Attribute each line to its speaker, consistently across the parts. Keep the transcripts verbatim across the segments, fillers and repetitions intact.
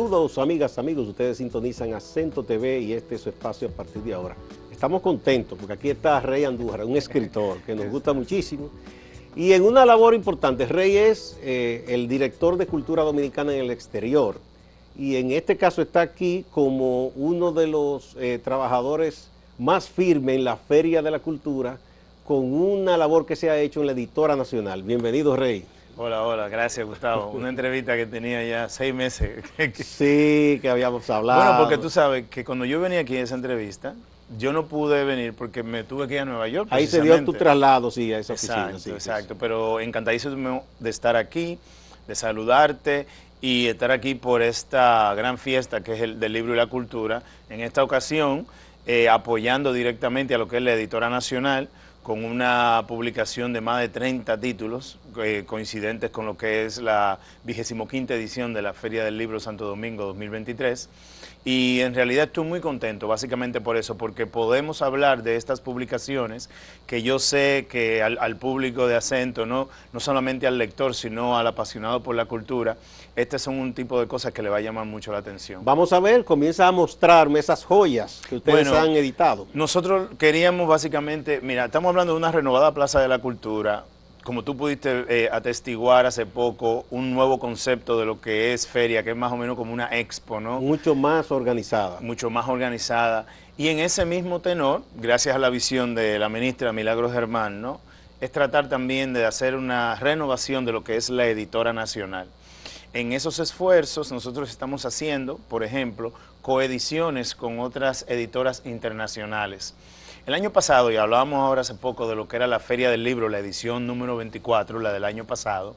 Speaker 1: Saludos, amigas, amigos. Ustedes sintonizan Acento T V y este es su espacio a partir de ahora. Estamos contentos porque aquí está Rey Andújar, un escritor que nos gusta muchísimo. Y en una labor importante, Rey es eh, el director de Cultura Dominicana en el exterior. Y en este caso está aquí como uno de los eh, trabajadores más firmes en la Feria de la Cultura, con una labor que se ha hecho en la Editora Nacional. Bienvenido, Rey.
Speaker 2: Hola, hola, gracias, Gustavo. Una entrevista que tenía ya seis meses.
Speaker 1: Sí, que habíamos hablado.
Speaker 2: Bueno, porque tú sabes que cuando yo venía aquí a esa entrevista, yo no pude venir porque me tuve que ir a Nueva York.
Speaker 1: Ahí se dio tu traslado, sí, a esa oficina.
Speaker 2: Exacto,
Speaker 1: sí,
Speaker 2: exacto, sí. Pero encantadísimo de estar aquí, de saludarte y estar aquí por esta gran fiesta que es el del libro y la cultura. En esta ocasión, eh, apoyando directamente a lo que es la Editora Nacional, con una publicación de más de treinta títulos eh, coincidentes con lo que es la vigésimo quinta edición de la Feria del Libro Santo Domingo dos mil veintitrés. Y en realidad estoy muy contento, básicamente por eso, porque podemos hablar de estas publicaciones que yo sé que al, al público de Acento, ¿no? no solamente al lector, sino al apasionado por la cultura, estas son un tipo de cosas que le va a llamar mucho la atención.
Speaker 1: Vamos a ver, comienza a mostrarme esas joyas que ustedes
Speaker 2: bueno,
Speaker 1: han editado.
Speaker 2: Nosotros queríamos básicamente, mira, estamos hablando de una renovada Plaza de la Cultura, como tú pudiste eh, atestiguar hace poco, un nuevo concepto de lo que es feria, que es más o menos como una expo, ¿no?
Speaker 1: Mucho más organizada.
Speaker 2: Mucho más organizada. Y en ese mismo tenor, gracias a la visión de la ministra Milagros Germán, ¿no? Es tratar también de hacer una renovación de lo que es la Editora Nacional. En esos esfuerzos nosotros estamos haciendo, por ejemplo, coediciones con otras editoras internacionales. El año pasado, y hablábamos ahora hace poco de lo que era la Feria del Libro, la edición número veinticuatro, la del año pasado,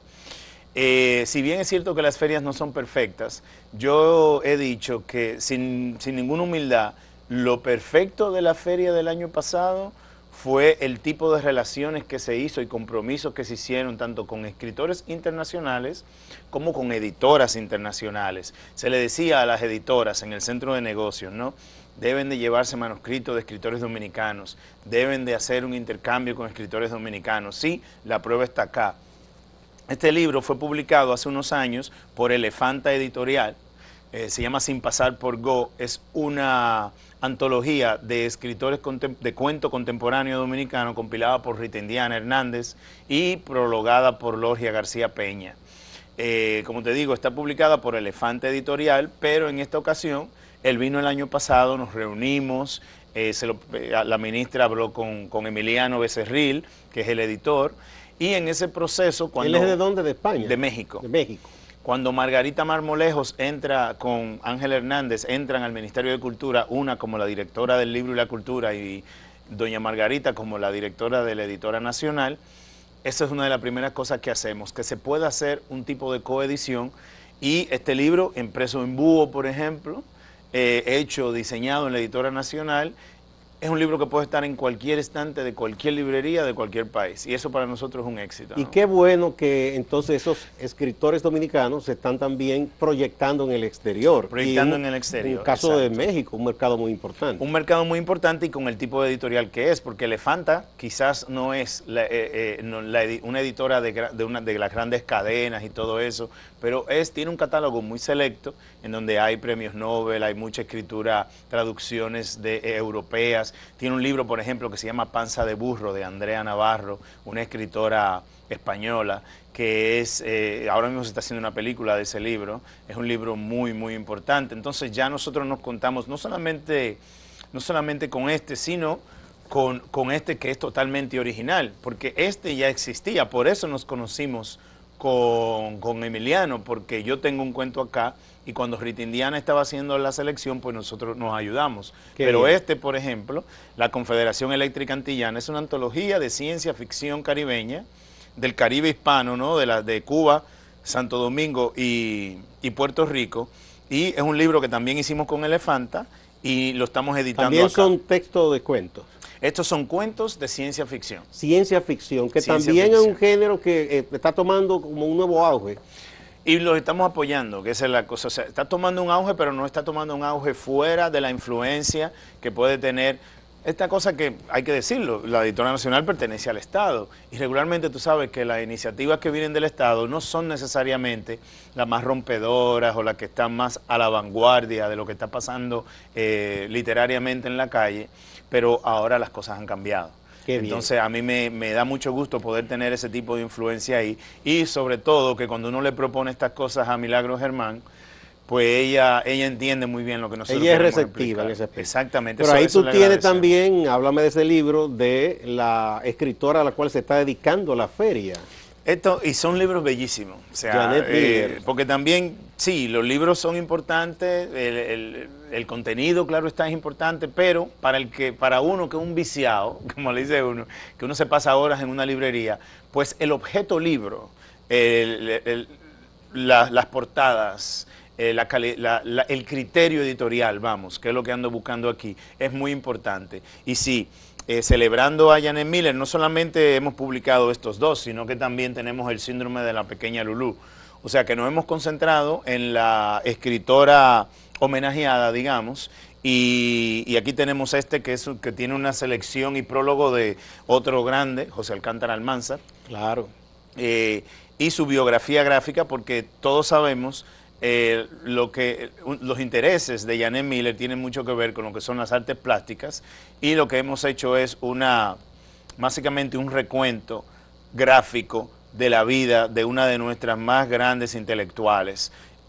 Speaker 2: eh, si bien es cierto que las ferias no son perfectas, yo he dicho que sin, sin ninguna humildad, lo perfecto de la feria del año pasado fue el tipo de relaciones que se hizo y compromisos que se hicieron tanto con escritores internacionales como con editoras internacionales. Se le decía a las editoras en el centro de negocios, ¿no? Deben de llevarse manuscritos de escritores dominicanos, deben de hacer un intercambio con escritores dominicanos. Sí, la prueba está acá. Este libro fue publicado hace unos años por Elefanta Editorial, eh, se llama Sin pasar por Go, es una antología de escritores de cuento contemporáneo dominicano compilada por Rita Indiana Hernández y prologada por Logia García Peña. Eh, como te digo, está publicada por Elefanta Editorial, pero en esta ocasión él vino el año pasado, nos reunimos, eh, se lo, eh, la ministra habló con, con Emiliano Becerril, que es el editor, y en ese proceso cuando...
Speaker 1: ¿Él es de dónde? ¿De España?
Speaker 2: De México.
Speaker 1: De México.
Speaker 2: Cuando Margarita Marmolejos entra con Ángel Hernández, entran al Ministerio de Cultura, una como la directora del Libro y la Cultura y doña Margarita como la directora de la Editora Nacional, esa es una de las primeras cosas que hacemos, que se pueda hacer un tipo de coedición y este libro, impreso en búho, por ejemplo, eh, hecho, diseñado en la Editora Nacional, es un libro que puede estar en cualquier estante de cualquier librería de cualquier país y eso para nosotros es un éxito, ¿no?
Speaker 1: Y qué bueno que entonces esos escritores dominicanos se están también proyectando en el exterior.
Speaker 2: Proyectando
Speaker 1: en,
Speaker 2: en el exterior.
Speaker 1: En el caso
Speaker 2: exacto.
Speaker 1: de México, un mercado muy importante.
Speaker 2: Un mercado muy importante y con el tipo de editorial que es, porque Elefanta quizás no es la, eh, eh, no, la edi una editora de, de, una, de las grandes cadenas y todo eso, pero es, tiene un catálogo muy selecto en donde hay premios Nobel, hay mucha escritura, traducciones de, eh, europeas. Tiene un libro, por ejemplo, que se llama Panza de Burro, de Andrea Navarro, una escritora española, que es, eh, ahora mismo se está haciendo una película de ese libro, es un libro muy, muy importante. Entonces ya nosotros nos contamos no solamente, no solamente con este, sino con, con este que es totalmente original, porque este ya existía, por eso nos conocimos con, con Emiliano, porque yo tengo un cuento acá, y cuando Rita Indiana estaba haciendo la selección, pues nosotros nos ayudamos.
Speaker 1: Qué
Speaker 2: Pero
Speaker 1: bien.
Speaker 2: este, por ejemplo, la Confederación Eléctrica Antillana, es una antología de ciencia ficción caribeña, del Caribe hispano, ¿no? De, la, de Cuba, Santo Domingo y, y Puerto Rico, y es un libro que también hicimos con Elefanta, y lo estamos editando
Speaker 1: También
Speaker 2: acá.
Speaker 1: son textos de cuentos.
Speaker 2: Estos son cuentos de ciencia ficción.
Speaker 1: Ciencia ficción, que
Speaker 2: Ciencia
Speaker 1: también
Speaker 2: ficción.
Speaker 1: es un género que eh, está tomando como un nuevo auge.
Speaker 2: Y los estamos apoyando, que esa es la cosa. O sea, está tomando un auge, pero no está tomando un auge fuera de la influencia que puede tener esta cosa que hay que decirlo, la Editora Nacional pertenece al Estado y regularmente tú sabes que las iniciativas que vienen del Estado no son necesariamente las más rompedoras o las que están más a la vanguardia de lo que está pasando eh, literariamente en la calle, pero ahora las cosas han cambiado. Entonces a mí me, me da mucho gusto poder tener ese tipo de influencia ahí y sobre todo que cuando uno le propone estas cosas a Milagros Germán, pues ella ella entiende muy bien lo que nosotros
Speaker 1: ella es
Speaker 2: queremos
Speaker 1: receptiva
Speaker 2: explicar.
Speaker 1: en ese aspecto.
Speaker 2: Exactamente.
Speaker 1: Pero
Speaker 2: eso,
Speaker 1: ahí
Speaker 2: eso
Speaker 1: tú
Speaker 2: le
Speaker 1: tienes
Speaker 2: agradecemos.
Speaker 1: también, háblame de ese libro, de la escritora a la cual se está dedicando la feria.
Speaker 2: Esto, y son libros bellísimos, o sea,
Speaker 1: Janet
Speaker 2: eh,
Speaker 1: Miller.
Speaker 2: porque también, sí, los libros son importantes, el, el, el contenido, claro, está es importante, pero para el que, para uno que es un viciado, como le dice uno, que uno se pasa horas en una librería, pues el objeto libro, el, el, la, las portadas, eh, la, la, la, el criterio editorial, vamos, que es lo que ando buscando aquí, es muy importante. Y sí, Eh, celebrando a Janet Miller, no solamente hemos publicado estos dos, sino que también tenemos el síndrome de la pequeña Lulú. O sea que nos hemos concentrado en la escritora homenajeada, digamos, y, y aquí tenemos este que, es, que tiene una selección y prólogo de otro grande, José Alcántara Almanzar.
Speaker 1: Claro.
Speaker 2: Eh, y su biografía gráfica, porque todos sabemos Eh, lo que los intereses de Janet Miller tienen mucho que ver con lo que son las artes plásticas y lo que hemos hecho es una básicamente un recuento gráfico de la vida de una de nuestras más grandes intelectuales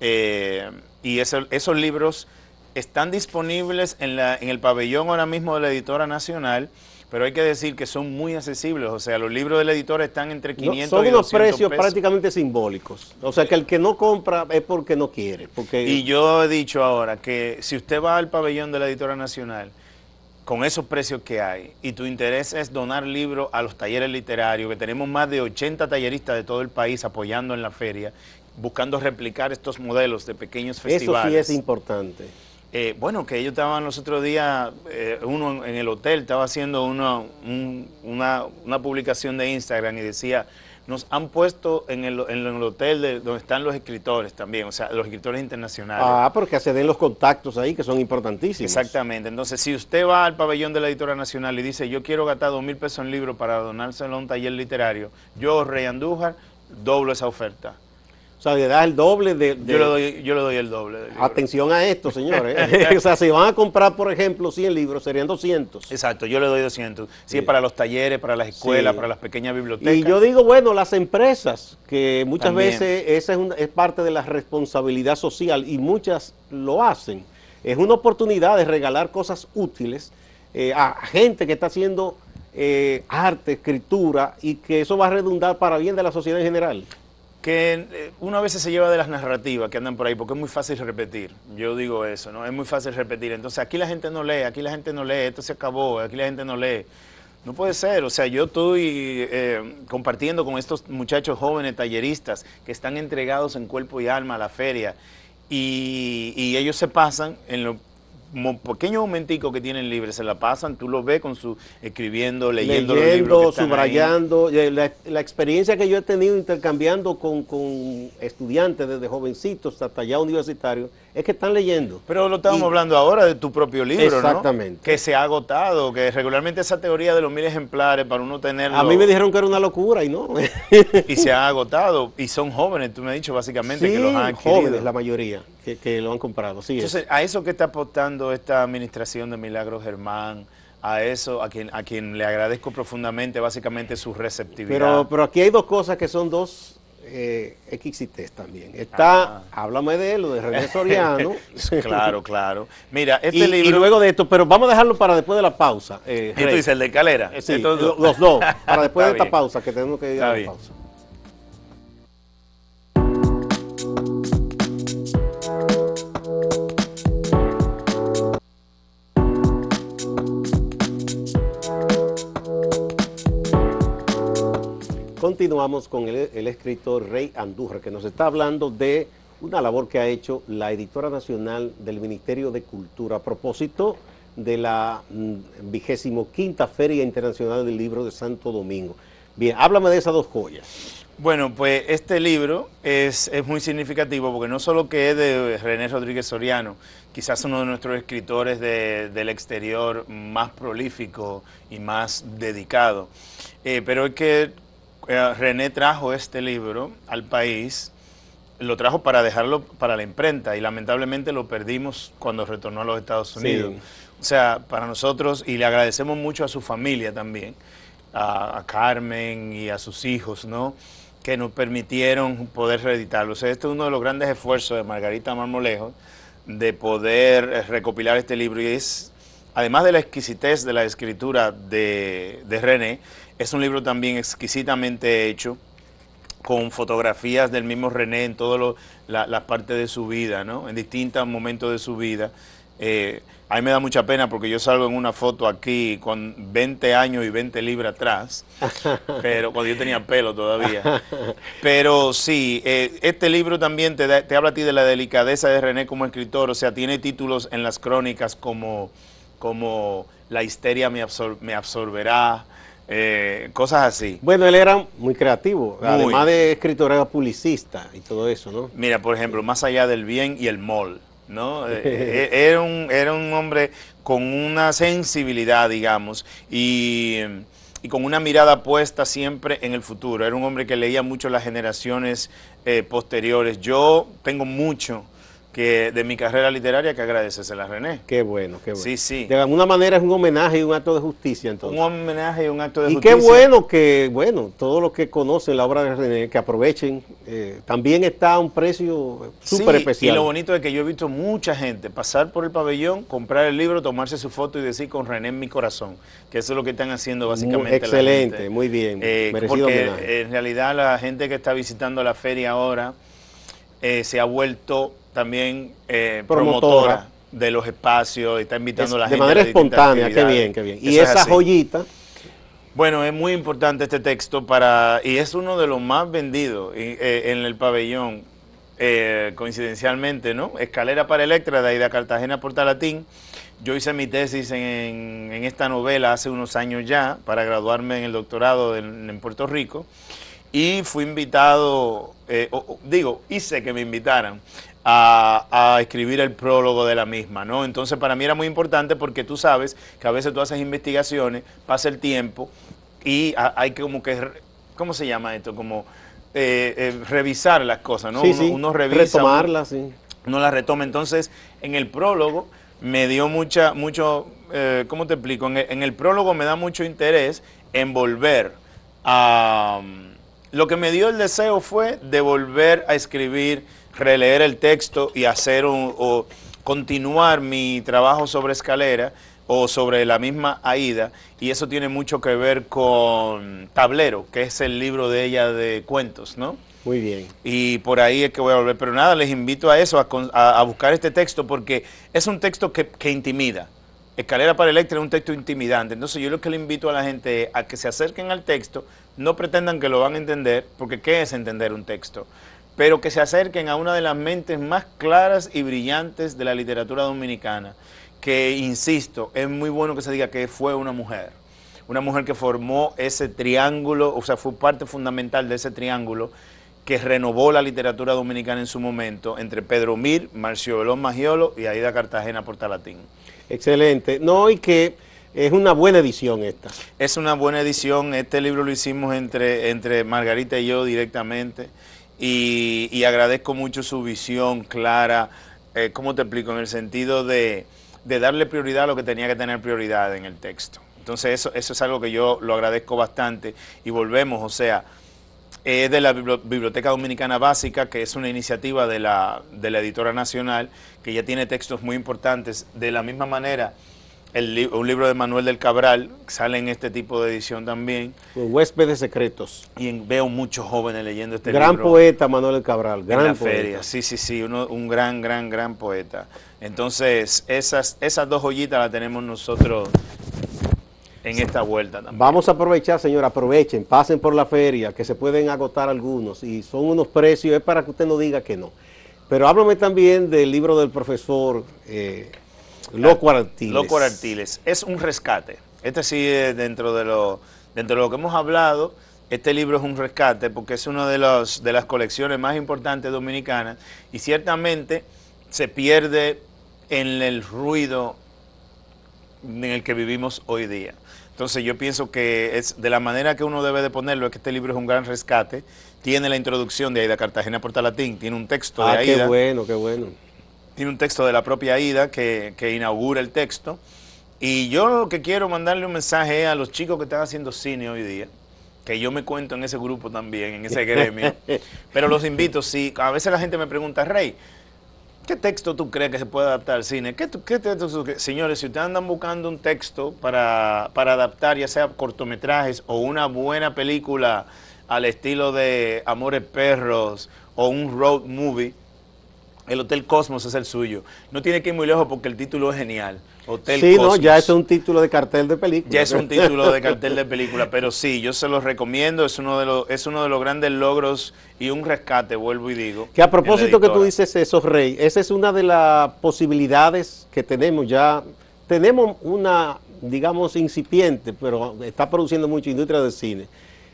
Speaker 2: eh, y eso, esos libros están disponibles en, la, en el pabellón ahora mismo de la Editora Nacional, pero hay que decir que son muy accesibles, o sea, los libros de la editora están entre quinientos
Speaker 1: no,
Speaker 2: y doscientos pesos.
Speaker 1: Son unos precios prácticamente simbólicos, o sea, que el que no compra es porque no quiere. Porque...
Speaker 2: Y yo he dicho ahora que si usted va al pabellón de la Editora Nacional, con esos precios que hay, y tu interés es donar libros a los talleres literarios, que tenemos más de ochenta talleristas de todo el país apoyando en la feria, buscando replicar estos modelos de pequeños festivales.
Speaker 1: Eso sí es importante.
Speaker 2: Eh, bueno, que ellos estaban los otros días, eh, uno en el hotel estaba haciendo una, un, una, una publicación de Instagram y decía, nos han puesto en el, en el hotel de, donde están los escritores también, o sea, los escritores internacionales.
Speaker 1: Ah, porque se den los contactos ahí, que son importantísimos.
Speaker 2: Exactamente, entonces si usted va al pabellón de la Editora Nacional y dice, yo quiero gastar dos mil pesos en libros para donárselo a un taller literario, yo, Rey Andújar, doblo esa oferta.
Speaker 1: O sea, le das el doble de... de...
Speaker 2: Yo, le doy, yo le doy el doble. Del libro.
Speaker 1: Atención a esto, señores. O sea, si van a comprar, por ejemplo, cien libros, serían doscientos.
Speaker 2: Exacto, yo le doy doscientos. Si sí, es para los talleres, para las escuelas, sí, para las pequeñas bibliotecas.
Speaker 1: Y yo digo, bueno, las empresas, que muchas
Speaker 2: También.
Speaker 1: veces esa es, una, es parte de la responsabilidad social y muchas lo hacen. Es una oportunidad de regalar cosas útiles eh, a gente que está haciendo eh, arte, escritura, y que eso va a redundar para bien de la sociedad en general.
Speaker 2: Que uno a veces se lleva de las narrativas que andan por ahí, porque es muy fácil repetir. Yo digo eso, ¿no? Es muy fácil repetir. Entonces, aquí la gente no lee, aquí la gente no lee, esto se acabó, aquí la gente no lee. No puede ser, o sea, yo estoy eh, compartiendo con estos muchachos jóvenes talleristas que están entregados en cuerpo y alma a la feria y, y ellos se pasan en lo pequeños momenticos que tienen libre, se la pasan, tú lo ves con su escribiendo, leyendo, leyendo los libros que
Speaker 1: subrayando, la, la experiencia que yo he tenido intercambiando con, con estudiantes desde jovencitos hasta ya universitarios, es que están leyendo.
Speaker 2: Pero lo estamos
Speaker 1: y,
Speaker 2: hablando ahora de tu propio libro,
Speaker 1: exactamente,
Speaker 2: ¿no? Que se ha agotado, que regularmente esa teoría de los mil ejemplares para uno tenerlo...
Speaker 1: A mí me dijeron que era una locura y no.
Speaker 2: Y se ha agotado, y son jóvenes, tú me has dicho básicamente
Speaker 1: sí,
Speaker 2: que los han adquirido.
Speaker 1: jóvenes la mayoría, que, que lo han comprado, sí.
Speaker 2: Entonces,
Speaker 1: es.
Speaker 2: a eso que está apostando esta administración de Milagros Germán, a eso, a quien, a quien le agradezco profundamente, básicamente su receptividad.
Speaker 1: Pero, pero aquí hay dos cosas que son dos eh, éxitos también. Está, ah. háblame de él, lo de René Soriano.
Speaker 2: Claro, claro. Mira, este
Speaker 1: y,
Speaker 2: libro...
Speaker 1: Y luego de esto, pero vamos a dejarlo para después de la pausa. Eh,
Speaker 2: ¿Y tú dices el de Calera?
Speaker 1: Eh, sí, los dos, los dos para después de esta bien. pausa, que tenemos que ir
Speaker 2: está
Speaker 1: a la
Speaker 2: bien.
Speaker 1: pausa. Continuamos con el, el escritor Rey Andújar, que nos está hablando de una labor que ha hecho la Editora Nacional del Ministerio de Cultura a propósito de la vigésimo quinta Feria Internacional del Libro de Santo Domingo. Bien, háblame de esas dos joyas.
Speaker 2: Bueno, pues este libro es, es muy significativo porque no solo que es de René Rodríguez Soriano, quizás uno de nuestros escritores de, del exterior más prolífico y más dedicado, eh, pero es que eh, René trajo este libro al país, lo trajo para dejarlo para la imprenta y lamentablemente lo perdimos cuando retornó a los Estados Unidos. Sí. O sea, para nosotros, y le agradecemos mucho a su familia también, a, a Carmen y a sus hijos, ¿no?, que nos permitieron poder reeditarlo. O sea, este es uno de los grandes esfuerzos de Margarita Marmolejo de poder recopilar este libro y es, además de la exquisitez de la escritura de, de René, es un libro también exquisitamente hecho, con fotografías del mismo René en todas las la partes de su vida, ¿no?, en distintos momentos de su vida. Eh, a mí me da mucha pena porque yo salgo en una foto aquí con veinte años y veinte libras atrás, pero cuando yo tenía pelo todavía. Pero sí, eh, este libro también te, da, te habla a ti de la delicadeza de René como escritor, o sea, tiene títulos en las crónicas como, como La histeria me, absor me absorberá, eh, cosas así.
Speaker 1: Bueno, él era muy creativo, muy. Además de escritor era publicista y todo eso, ¿no?
Speaker 2: Mira, por ejemplo, Más allá del bien y el mol, ¿no? era, un, era un hombre con una sensibilidad, digamos, y, y con una mirada puesta siempre en el futuro. Era un hombre que leía mucho las generaciones eh, posteriores. Yo tengo mucho que de mi carrera literaria que agradecérsela a René.
Speaker 1: Qué bueno, qué bueno.
Speaker 2: Sí, sí.
Speaker 1: De alguna manera es un homenaje y un acto de justicia, entonces.
Speaker 2: Un homenaje y un acto de
Speaker 1: y
Speaker 2: justicia.
Speaker 1: Y qué bueno que, bueno, todos los que conocen la obra de René, que aprovechen, eh, también está a un precio súper
Speaker 2: sí,
Speaker 1: especial.
Speaker 2: Y lo bonito es que yo he visto mucha gente pasar por el pabellón, comprar el libro, tomarse su foto y decir con René en mi corazón, que eso es lo que están haciendo básicamente
Speaker 1: muy excelente,
Speaker 2: la gente.
Speaker 1: Muy bien,
Speaker 2: eh,
Speaker 1: merecido
Speaker 2: porque
Speaker 1: homenaje.
Speaker 2: En realidad la gente que está visitando la feria ahora eh, se ha vuelto también eh, promotora. promotora de los espacios, está invitando es, a la
Speaker 1: de
Speaker 2: gente
Speaker 1: manera
Speaker 2: a
Speaker 1: espontánea, qué bien, qué bien. Y
Speaker 2: Eso
Speaker 1: esa joyita.
Speaker 2: Bueno, es muy importante este texto para, y es uno de los más vendidos y, eh, en el pabellón, eh, coincidencialmente, ¿no? Escalera para Electra, de Aida Cartagena Portalatín. Yo hice mi tesis en, en esta novela hace unos años ya, para graduarme en el doctorado en, en Puerto Rico, y fui invitado, eh, o, digo, hice que me invitaran A, a escribir el prólogo de la misma, ¿no? Entonces para mí era muy importante porque tú sabes que a veces tú haces investigaciones, pasa el tiempo y a, hay que como que, ¿cómo se llama esto? Como eh, eh, revisar las cosas, ¿no?
Speaker 1: Sí,
Speaker 2: uno,
Speaker 1: sí,
Speaker 2: uno revisa.
Speaker 1: retomarlas, sí.
Speaker 2: Uno las retoma. Entonces en el prólogo me dio mucha, mucho, eh, ¿cómo te explico? En el, en el prólogo me da mucho interés en volver a... Lo que me dio el deseo fue de volver a escribir, releer el texto y hacer un, o continuar mi trabajo sobre Escalera o sobre la misma Aida, y eso tiene mucho que ver con Tablero, que es el libro de ella de cuentos, ¿no?
Speaker 1: Muy bien.
Speaker 2: Y por ahí es que voy a volver, pero nada, les invito a eso, a, a, a buscar este texto, porque es un texto que, que intimida. Escalera para Electra es un texto intimidante, entonces yo lo que le invito a la gente es a que se acerquen al texto, no pretendan que lo van a entender, porque ¿qué es entender un texto? Pero que se acerquen a una de las mentes más claras y brillantes de la literatura dominicana, que, insisto, es muy bueno que se diga que fue una mujer, una mujer que formó ese triángulo, o sea, fue parte fundamental de ese triángulo que renovó la literatura dominicana en su momento, entre Pedro Mir, Marcio Belón Magiolo y Aida Cartagena Portalatín.
Speaker 1: Excelente. No, y que es una buena edición esta.
Speaker 2: Es una buena edición, este libro lo hicimos entre, entre Margarita y yo directamente, y, y agradezco mucho su visión clara, eh, ¿cómo te explico? En el sentido de, de darle prioridad a lo que tenía que tener prioridad en el texto. Entonces eso, eso es algo que yo lo agradezco bastante, y volvemos, o sea, es de la Biblioteca Dominicana Básica, que es una iniciativa de la, de la Editora Nacional, que ya tiene textos muy importantes. De la misma manera, el, un libro de Manuel del Cabral sale en este tipo de edición también.
Speaker 1: Los Huéspedes Secretos.
Speaker 2: Y en, veo muchos jóvenes leyendo este
Speaker 1: gran
Speaker 2: libro.
Speaker 1: Gran poeta Manuel del Cabral, gran
Speaker 2: en la
Speaker 1: poeta.
Speaker 2: feria, sí, sí, sí, uno, un gran, gran, gran poeta. Entonces, esas, esas dos joyitas las tenemos nosotros en esta vuelta también.
Speaker 1: Vamos a aprovechar, señor, aprovechen, pasen por la feria, que se pueden agotar algunos, y son unos precios, es para que usted no diga que no. Pero háblame también del libro del profesor eh, Loco Artiles.
Speaker 2: Loco Artiles, es un rescate. Este sí, dentro de lo, dentro de lo que hemos hablado, este libro es un rescate porque es una de, los, de las colecciones más importantes dominicanas y ciertamente se pierde en el ruido en el que vivimos hoy día. Entonces yo pienso que es de la manera que uno debe de ponerlo, es que este libro es un gran rescate. Tiene la introducción de Aida Cartagena Portalatín, tiene un texto
Speaker 1: ah,
Speaker 2: de Aida.
Speaker 1: qué bueno, qué bueno.
Speaker 2: Tiene un texto de la propia Aida que, que inaugura el texto. Y yo lo que quiero mandarle un mensaje a los chicos que están haciendo cine hoy día, que yo me cuento en ese grupo también, en ese gremio, pero los invito, sí, a veces la gente me pregunta, Rey, ¿qué texto tú crees que se puede adaptar al cine? ¿Qué, qué texto? Señores, si ustedes andan buscando un texto para, para adaptar, ya sea cortometrajes o una buena película al estilo de Amores Perros o un road movie, el Hotel Cosmos es el suyo. No tiene que ir muy lejos porque el título es genial. Hotel
Speaker 1: sí,
Speaker 2: Cosmos.
Speaker 1: no, ya es un título de cartel de película.
Speaker 2: Ya es un título de cartel de película, pero sí, yo se los recomiendo, es uno de los, es uno de los grandes logros y un rescate, vuelvo y digo.
Speaker 1: Que a propósito que tú dices eso, Rey, esa es una de las posibilidades que tenemos ya. Tenemos una, digamos, incipiente, pero está produciendo mucha industria del cine.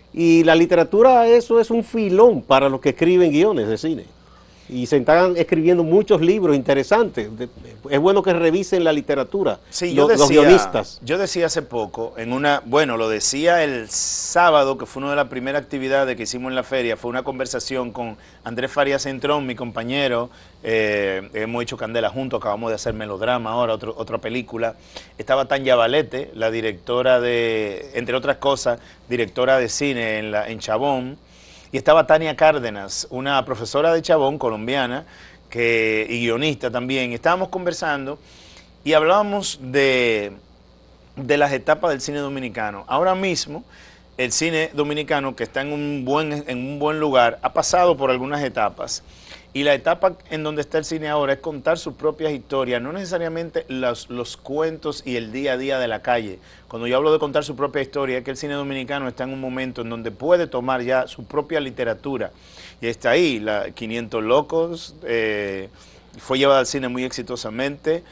Speaker 1: Y la literatura, eso es un filón para los que escriben guiones de cine. Y se están escribiendo muchos libros interesantes. Es bueno que revisen la literatura,
Speaker 2: sí, yo
Speaker 1: los,
Speaker 2: decía,
Speaker 1: los guionistas.
Speaker 2: Yo decía hace poco, en una, bueno, lo decía el sábado, que fue una de las primeras actividades que hicimos en la feria, fue una conversación con Andrés Farías Centrón, mi compañero, eh, hemos hecho Candela juntos, acabamos de hacer Melodrama ahora, otro, otra película. Estaba Tanya Valete, la directora de, entre otras cosas, directora de cine en, la, en Chabón. Y estaba Tania Cárdenas, una profesora de Chabón, colombiana, que, y guionista también. Estábamos conversando y hablábamos de, de las etapas del cine dominicano. Ahora mismo, el cine dominicano, que está en un buen, en un buen lugar, ha pasado por algunas etapas. Y la etapa en donde está el cine ahora es contar sus propias historias, no necesariamente los, los cuentos y el día a día de la calle. Cuando yo hablo de contar su propia historia, es que el cine dominicano está en un momento en donde puede tomar ya su propia literatura. Y está ahí, la quinientos Locos, eh, fue llevada al cine muy exitosamente.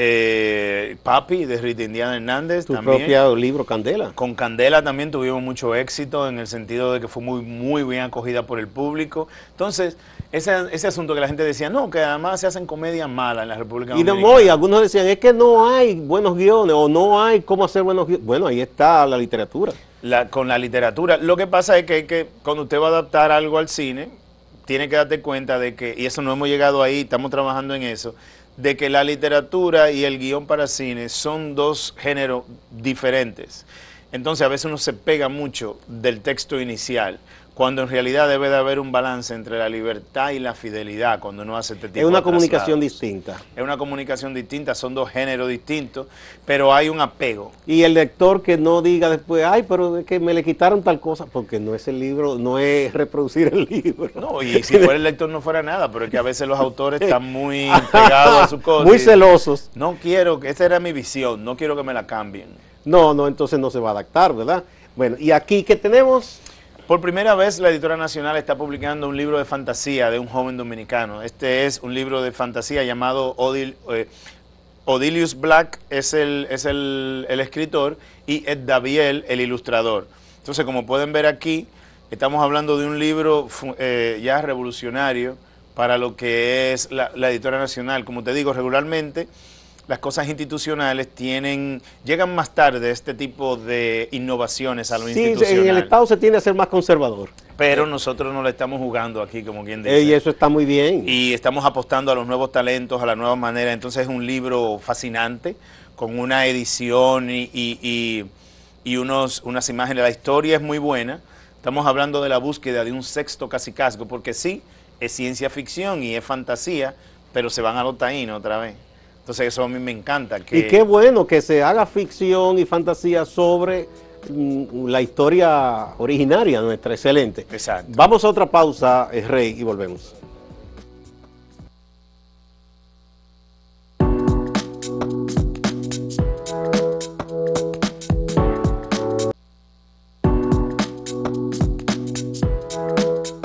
Speaker 2: Eh, Papi, de Rita Indiana Hernández.
Speaker 1: Tu
Speaker 2: también.
Speaker 1: propio libro, Candela.
Speaker 2: Con Candela también tuvimos mucho éxito en el sentido de que fue muy, muy bien acogida por el público. Entonces, ese, ese asunto que la gente decía, no, que además se hacen comedias malas en la República Dominicana.
Speaker 1: Y no, y algunos decían, es que no hay buenos guiones o no hay cómo hacer buenos guiones. Bueno, ahí está la literatura.
Speaker 2: La, con la literatura. Lo que pasa es que, que cuando usted va a adaptar algo al cine, tiene que darte cuenta de que, y eso no hemos llegado ahí, estamos trabajando en eso, de que la literatura y el guión para cine son dos géneros diferentes. Entonces a veces uno se pega mucho del texto inicial, cuando en realidad debe de haber un balance entre la libertad y la fidelidad cuando uno hace este tipo de
Speaker 1: Es una
Speaker 2: traslados.
Speaker 1: comunicación distinta.
Speaker 2: Es una comunicación distinta, son dos géneros distintos, pero hay un apego.
Speaker 1: Y el lector que no diga después, ay, pero es que me le quitaron tal cosa, porque no es el libro, no es reproducir el libro.
Speaker 2: No, y si fuera el lector no fuera nada, pero es que a veces los autores están muy pegados a su cosa.
Speaker 1: Muy celosos.
Speaker 2: No quiero, que esa era mi visión, no quiero que me la cambien.
Speaker 1: No, no, entonces no se va a adaptar, ¿verdad? Bueno, y aquí, ¿qué tenemos?
Speaker 2: Por primera vez la Editora Nacional está publicando un libro de fantasía de un joven dominicano. Este es un libro de fantasía llamado Odil, eh, Odilius Black, es, el, es el, el escritor, y Ed Daviel, el ilustrador. Entonces, como pueden ver aquí, estamos hablando de un libro eh, ya revolucionario para lo que es la, la Editora Nacional. Como te digo, regularmente las cosas institucionales tienen, llegan más tarde este tipo de innovaciones a lo
Speaker 1: sí,
Speaker 2: institucional.
Speaker 1: en el Estado se tiende a ser más conservador.
Speaker 2: Pero nosotros no le estamos jugando aquí, como quien dice.
Speaker 1: Eh, y eso está muy bien.
Speaker 2: Y estamos apostando a los nuevos talentos, a la nueva manera. Entonces es un libro fascinante, con una edición y, y, y, y unos, unas imágenes. La historia es muy buena. Estamos hablando de la búsqueda de un sexto cacicazgo, porque sí, es ciencia ficción y es fantasía, pero se van a lo taíno otra vez. Entonces eso a mí me encanta. Que...
Speaker 1: Y qué bueno que se haga ficción y fantasía sobre mm, la historia originaria nuestra, excelente.
Speaker 2: Exacto.
Speaker 1: Vamos a otra pausa, eh, Rey, y volvemos.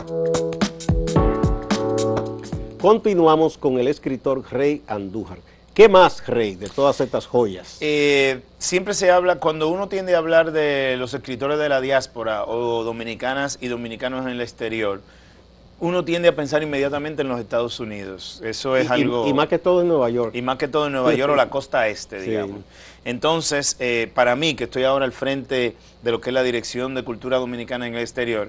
Speaker 1: Continuamos con el escritor Rey Andújar. ¿Qué más, Rey, de todas estas joyas?
Speaker 2: Eh, siempre se habla, cuando uno tiende a hablar de los escritores de la diáspora o dominicanas y dominicanos en el exterior, uno tiende a pensar inmediatamente en los Estados Unidos. Eso es
Speaker 1: y,
Speaker 2: algo...
Speaker 1: Y, y más que todo en Nueva York.
Speaker 2: Y más que todo en Nueva York o la costa este, digamos. Sí. Entonces, eh, para mí, que estoy ahora al frente de lo que es la Dirección de Cultura Dominicana en el Exterior,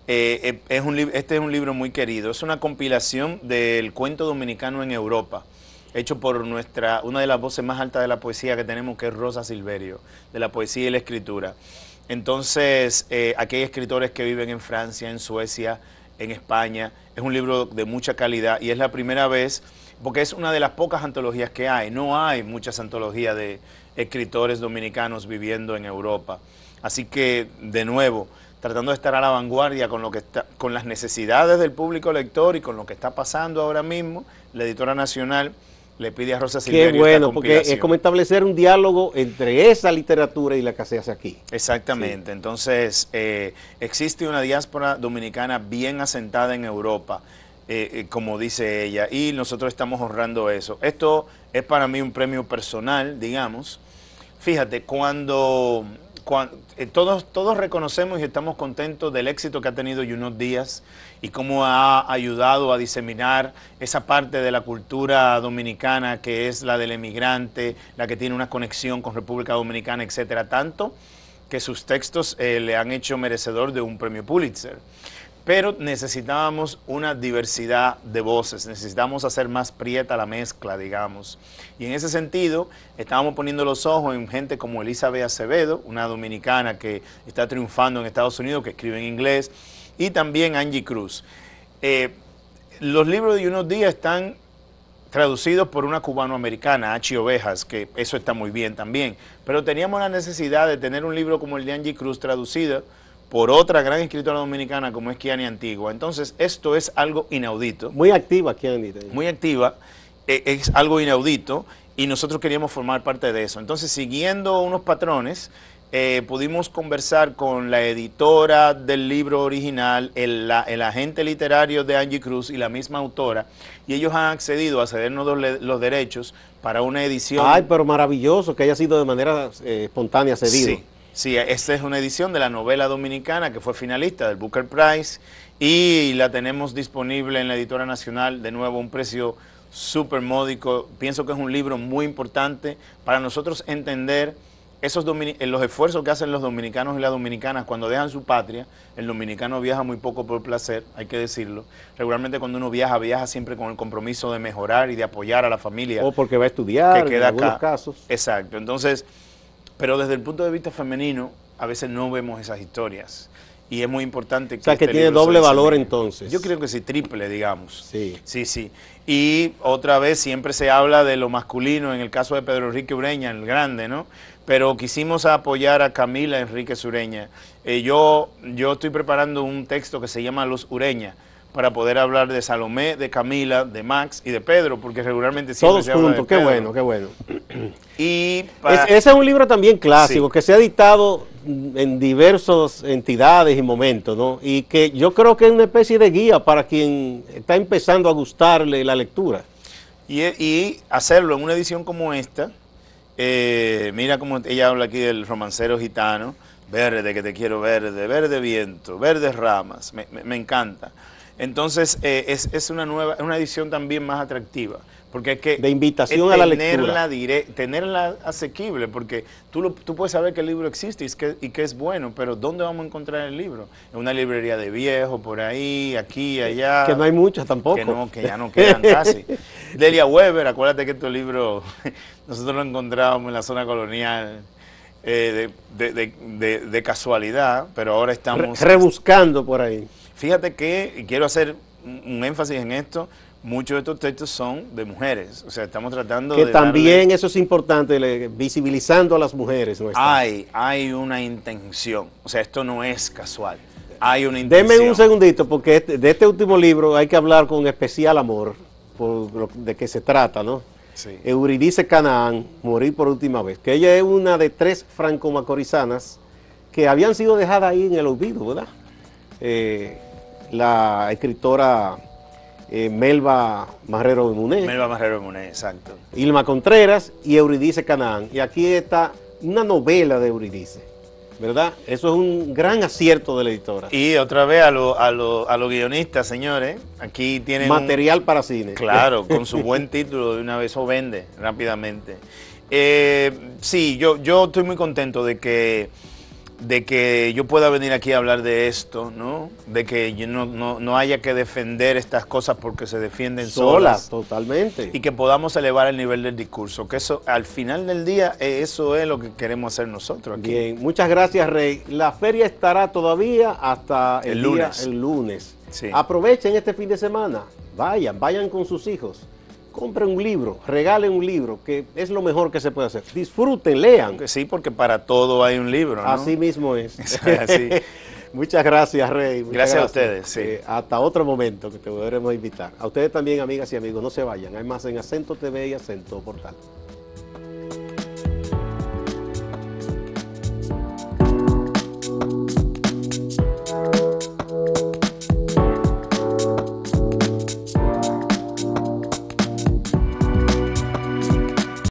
Speaker 2: eh, es un, este es un libro muy querido. Es una compilación del cuento dominicano en Europa, hecho por nuestra, una de las voces más altas de la poesía que tenemos, que es Rosa Silverio, de la poesía y la escritura. Entonces, eh, aquí hay escritores que viven en Francia, en Suecia, en España. Es un libro de mucha calidad y es la primera vez, porque es una de las pocas antologías que hay. No hay muchas antologías de escritores dominicanos viviendo en Europa. Así que, de nuevo, tratando de estar a la vanguardia con, lo que está, con las necesidades del público lector y con lo que está pasando ahora mismo, la Editora Nacional le pide a Rosa Silverio.
Speaker 1: Qué bueno, porque es como establecer un diálogo entre esa literatura y la que se hace aquí.
Speaker 2: Exactamente. Sí. Entonces, eh, existe una diáspora dominicana bien asentada en Europa, eh, eh, como dice ella, y nosotros estamos honrando eso. Esto es para mí un premio personal, digamos. Fíjate, cuando... Cuando, eh, todos, todos reconocemos y estamos contentos del éxito que ha tenido Junot Díaz y cómo ha ayudado a diseminar esa parte de la cultura dominicana que es la del emigrante, la que tiene una conexión con República Dominicana, etcétera, tanto que sus textos eh, le han hecho merecedor de un premio Pulitzer. Pero necesitábamos una diversidad de voces, necesitamos hacer más prieta la mezcla, digamos. Y en ese sentido, estábamos poniendo los ojos en gente como Elizabeth Acevedo, una dominicana que está triunfando en Estados Unidos, que escribe en inglés, y también Angie Cruz. Eh, los libros de Junot Díaz están traducidos por una cubanoamericana, Achi Ovejas, que eso está muy bien también. Pero teníamos la necesidad de tener un libro como el de Angie Cruz traducido por otra gran escritora dominicana como es Kiani Antigua. Entonces, esto es algo inaudito.
Speaker 1: Muy activa, Kiani.
Speaker 2: Muy activa, eh, es algo inaudito y nosotros queríamos formar parte de eso. Entonces, siguiendo unos patrones, eh, pudimos conversar con la editora del libro original, el, la, el agente literario de Angie Cruz y la misma autora, y ellos han accedido a cedernos los, los derechos para una edición.
Speaker 1: Ay, pero maravilloso que haya sido de manera eh, espontánea cedido.
Speaker 2: Sí. Sí, esta es una edición de la novela dominicana que fue finalista del Booker Prize y la tenemos disponible en la Editora Nacional, de nuevo un precio súper módico. Pienso que es un libro muy importante para nosotros entender esos los esfuerzos que hacen los dominicanos y las dominicanas cuando dejan su patria. El dominicano viaja muy poco por placer, hay que decirlo. Regularmente cuando uno viaja, viaja siempre con el compromiso de mejorar y de apoyar a la familia.
Speaker 1: O porque va a estudiar,
Speaker 2: que queda
Speaker 1: en algunos
Speaker 2: acá.
Speaker 1: casos.
Speaker 2: Exacto, entonces... Pero desde el punto de vista femenino, a veces no vemos esas historias. Y es muy importante que...
Speaker 1: O sea, que este tiene doble valor entonces.
Speaker 2: Yo creo que sí, triple, digamos.
Speaker 1: Sí.
Speaker 2: Sí, sí. Y otra vez siempre se habla de lo masculino, en el caso de Pedro Enrique Ureña, el grande, ¿no? Pero quisimos apoyar a Camila Enríquez Ureña. Eh, yo, yo estoy preparando un texto que se llama Los Ureña, para poder hablar de Salomé, de Camila, de Max y de Pedro, porque regularmente siempre
Speaker 1: todos
Speaker 2: se habla
Speaker 1: juntos,
Speaker 2: de
Speaker 1: qué bueno, qué bueno.
Speaker 2: Y para...
Speaker 1: es, ese es un libro también clásico,
Speaker 2: Sí.
Speaker 1: que se ha editado en diversas entidades y momentos, ¿no? Y que yo creo que es una especie de guía para quien está empezando a gustarle la lectura.
Speaker 2: Y, y hacerlo en una edición como esta, eh, mira cómo ella habla aquí del romancero gitano, verde que te quiero verde, verde viento, verdes ramas, me, me, me encanta. Entonces, eh, es, es una nueva, una edición también más atractiva, porque es que...
Speaker 1: De invitación a la lectura.
Speaker 2: Direct, tenerla asequible, porque tú, lo, tú puedes saber que el libro existe y que, y que es bueno, pero ¿dónde vamos a encontrar el libro? En una librería de viejo, por ahí, aquí, allá.
Speaker 1: Que no hay muchas tampoco.
Speaker 2: Que no, que ya no quedan casi. Delia Weber, acuérdate que estos libros, nosotros los encontrábamos en la zona colonial, eh, de, de, de, de, de casualidad, pero ahora estamos...
Speaker 1: Rebuscando por ahí.
Speaker 2: Fíjate que, y quiero hacer un énfasis en esto, muchos de estos textos son de mujeres, o sea, estamos tratando
Speaker 1: que
Speaker 2: de
Speaker 1: también
Speaker 2: darle...
Speaker 1: eso es importante, le, visibilizando a las mujeres. ¿No
Speaker 2: hay, hay una intención, o sea, esto no es casual, hay una intención.
Speaker 1: Denme un segundito, porque este, de este último libro hay que hablar con especial amor, por lo de qué se trata, ¿no?
Speaker 2: Sí.
Speaker 1: Euridice Canaán, Morir por última vez, que ella es una de tres franco-macorizanas que habían sido dejadas ahí en el olvido, ¿verdad? Eh, la escritora eh, Melba Marrero de Muné.
Speaker 2: Melba Marrero de Muné, exacto.
Speaker 1: Ilma Contreras y Euridice Canaán. Y aquí está una novela de Euridice, ¿verdad? Eso es un gran acierto de la editora.
Speaker 2: Y otra vez a los a lo, a lo guionistas, señores, aquí tienen
Speaker 1: material
Speaker 2: un,
Speaker 1: para cine.
Speaker 2: Claro, con su buen título de una vez, o vende rápidamente. Eh, sí, yo, yo estoy muy contento de que, de que yo pueda venir aquí a hablar de esto, ¿no? De que yo no, no, no haya que defender estas cosas porque se defienden solas.
Speaker 1: Solas, totalmente.
Speaker 2: Y que podamos elevar el nivel del discurso, que eso al final del día eso es lo que queremos hacer nosotros aquí.
Speaker 1: Bien, muchas gracias, Rey. La feria estará todavía hasta el,
Speaker 2: El
Speaker 1: día,
Speaker 2: lunes.
Speaker 1: el lunes.
Speaker 2: Sí.
Speaker 1: Aprovechen este fin de semana, vayan, vayan con sus hijos. Compren un libro, regalen un libro, que es lo mejor que se puede hacer. Disfruten, lean.
Speaker 2: Que sí, porque para todo hay un libro, ¿no?
Speaker 1: Así mismo es.
Speaker 2: Así.
Speaker 1: Muchas gracias, Rey. Muchas
Speaker 2: Gracias,
Speaker 1: gracias
Speaker 2: a ustedes. Sí.
Speaker 1: Eh, hasta otro momento que te volveremos a invitar. A ustedes también, amigas y amigos, no se vayan. Hay más en Acento T V y Acento Portal.